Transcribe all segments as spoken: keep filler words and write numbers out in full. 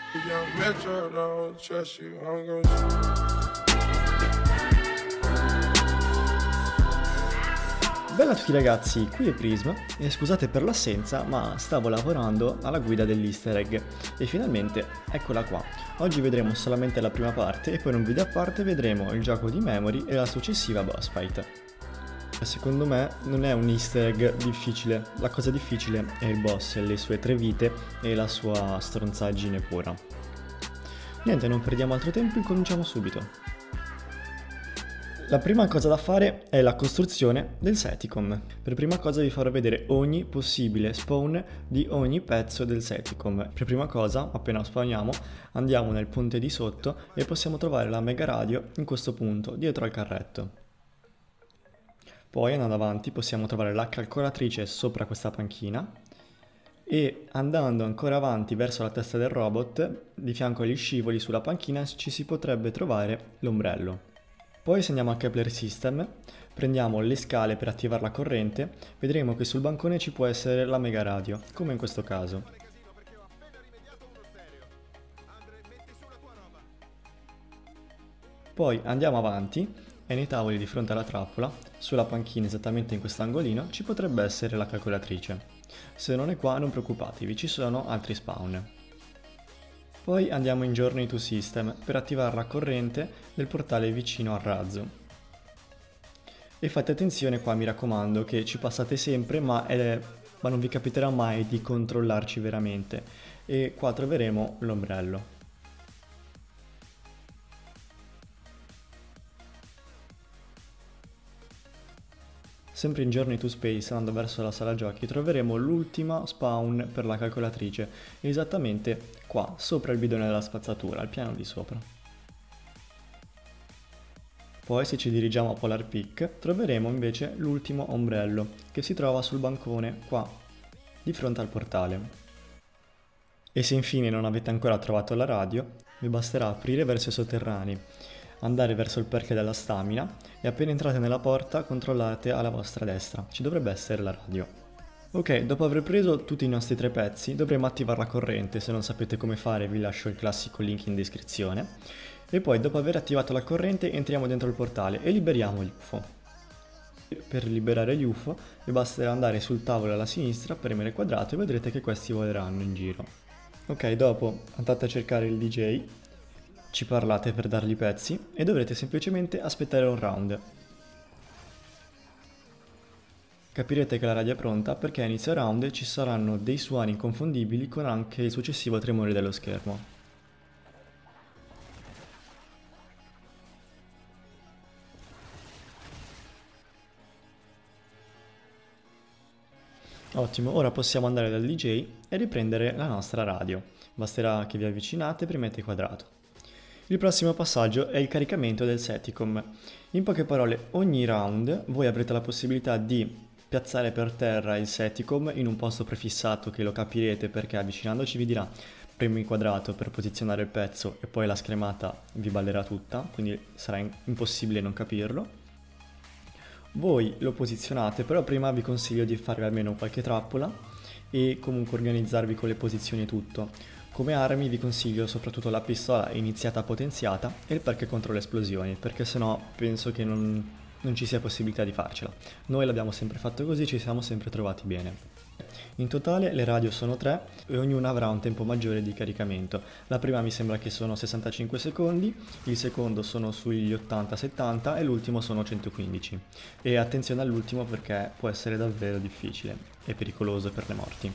Young Metro, don't trust you, I'm gonna... Bella a tutti ragazzi, qui è Prism e scusate per l'assenza ma stavo lavorando alla guida dell'easter egg e finalmente eccola qua. Oggi vedremo solamente la prima parte e poi in un video a parte vedremo il gioco di memory e la successiva boss fight. Secondo me non è un easter egg difficile, la cosa difficile è il boss, le sue tre vite e la sua stronzaggine pura. Niente, non perdiamo altro tempo e cominciamo subito. La prima cosa da fare è la costruzione del Seticom. Per prima cosa vi farò vedere ogni possibile spawn di ogni pezzo del Seticom. Per prima cosa, appena spawniamo, andiamo nel ponte di sotto e possiamo trovare la mega radio in questo punto, dietro al carretto. Poi andando avanti possiamo trovare la calcolatrice sopra questa panchina e andando ancora avanti verso la testa del robot, di fianco agli scivoli sulla panchina ci si potrebbe trovare l'ombrello. Poi se andiamo al Kepler System, prendiamo le scale per attivare la corrente, vedremo che sul bancone ci può essere la mega radio, come in questo caso. Poi andiamo avanti e nei tavoli di fronte alla trappola, sulla panchina esattamente in quest'angolino, ci potrebbe essere la calcolatrice. Se non è qua non preoccupatevi, ci sono altri spawn. Poi andiamo in Journey to System per attivare la corrente del portale vicino al razzo. E fate attenzione qua, mi raccomando, che ci passate sempre ma, è... ma non vi capiterà mai di controllarci veramente. E qua troveremo l'ombrello. Sempre in Journey to Space, andando verso la sala giochi, troveremo l'ultima spawn per la calcolatrice, esattamente qua, sopra il bidone della spazzatura, al piano di sopra. Poi se ci dirigiamo a Polar Peak, troveremo invece l'ultimo ombrello, che si trova sul bancone, qua, di fronte al portale. E se infine non avete ancora trovato la radio, vi basterà aprire verso i sotterranei, andare verso il perché della stamina e appena entrate nella porta controllate alla vostra destra, ci dovrebbe essere la radio. Ok, dopo aver preso tutti i nostri tre pezzi dovremo attivare la corrente, se non sapete come fare vi lascio il classico link in descrizione. E poi dopo aver attivato la corrente entriamo dentro il portale e liberiamo gli U F O. Per liberare gli U F O vi basterà andare sul tavolo alla sinistra, premere quadrato e vedrete che questi voleranno in giro. Ok, dopo andate a cercare il D J, ci parlate per dargli i pezzi e dovrete semplicemente aspettare un round. Capirete che la radio è pronta perché a inizio round ci saranno dei suoni inconfondibili con anche il successivo tremore dello schermo. Ottimo, ora possiamo andare dal D J e riprendere la nostra radio. Basterà che vi avvicinate e premete quadrato. Il prossimo passaggio è il caricamento del Seticom. In poche parole, ogni round voi avrete la possibilità di piazzare per terra il Seticom in un posto prefissato che lo capirete perché avvicinandoci vi dirà premi quadrato per posizionare il pezzo e poi la schermata vi ballerà tutta, quindi sarà impossibile non capirlo. Voi lo posizionate, però prima vi consiglio di farvi almeno qualche trappola e comunque organizzarvi con le posizioni e tutto. Come armi vi consiglio soprattutto la pistola iniziata potenziata e il perk contro le esplosioni, perché sennò penso che non, non ci sia possibilità di farcela. Noi l'abbiamo sempre fatto così, ci siamo sempre trovati bene. In totale le radio sono tre e ognuna avrà un tempo maggiore di caricamento. La prima mi sembra che sono sessantacinque secondi, il secondo sono sugli ottanta settanta e l'ultimo sono centoquindici. E attenzione all'ultimo perché può essere davvero difficile e pericoloso per le morti.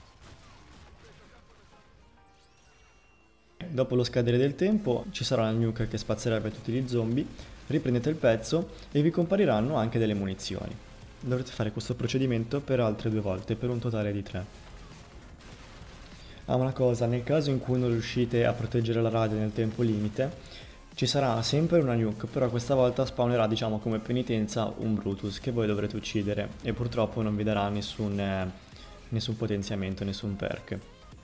Dopo lo scadere del tempo ci sarà la nuke che spazzerà per tutti gli zombie, riprendete il pezzo e vi compariranno anche delle munizioni. Dovrete fare questo procedimento per altre due volte, per un totale di tre. Ah, una cosa, nel caso in cui non riuscite a proteggere la radio nel tempo limite, ci sarà sempre una nuke, però questa volta spawnerà, diciamo, come penitenza un Brutus che voi dovrete uccidere e purtroppo non vi darà nessun, eh, nessun potenziamento, nessun perk.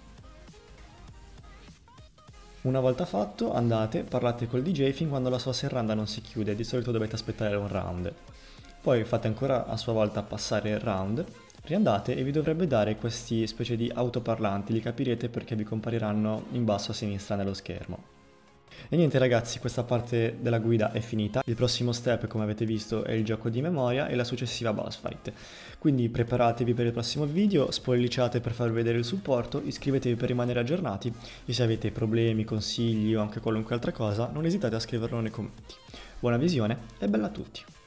Una volta fatto andate, parlate col D J fin quando la sua serranda non si chiude, di solito dovete aspettare un round. Poi fate ancora a sua volta passare il round, Riandate e vi dovrebbe dare questi specie di autoparlanti, li capirete perché vi compariranno in basso a sinistra nello schermo. E niente ragazzi, questa parte della guida è finita. Il prossimo step, come avete visto, è il gioco di memoria e la successiva boss fight. Quindi preparatevi per il prossimo video, spolliciate per farvi vedere il supporto, iscrivetevi per rimanere aggiornati e se avete problemi, consigli o anche qualunque altra cosa non esitate a scriverlo nei commenti. Buona visione e bella a tutti!